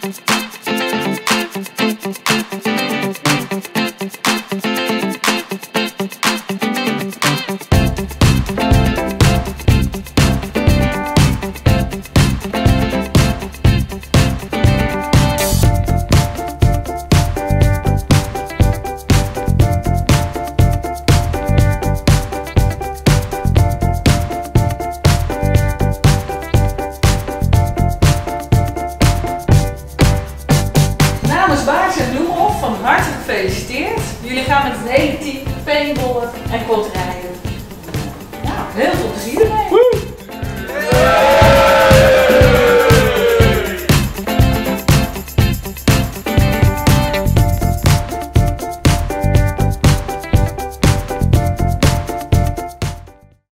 Baars en Bloemenhof, van harte gefeliciteerd. Jullie gaan met het hele team paintballen en